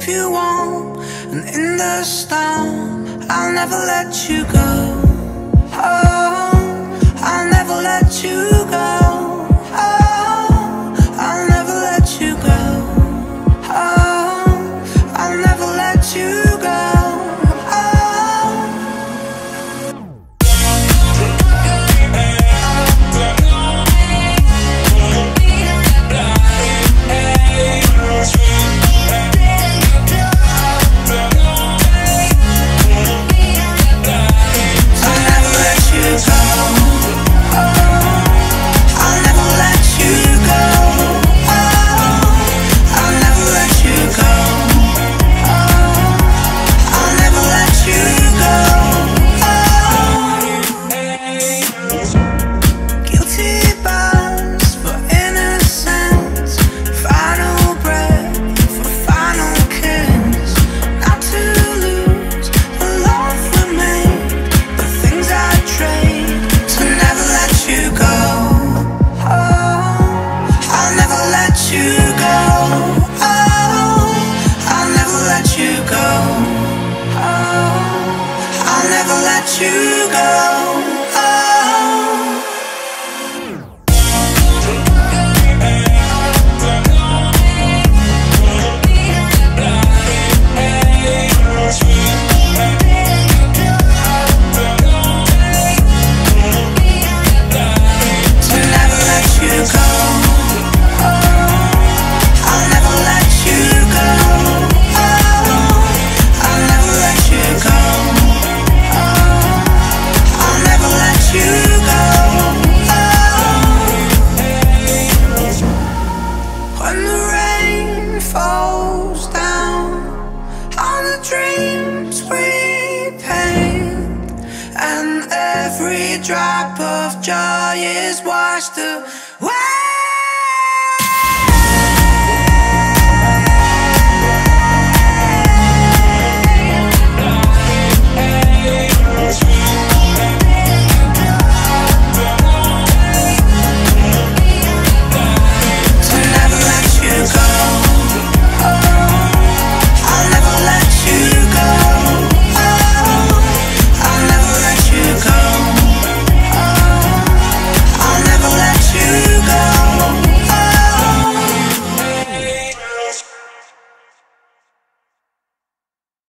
keep you warm, and in the storm I'll never let you go. Oh, I'll never let you go. Oh, I'll never let you go. Oh, I'll never let you go. Drop of joy is washed away.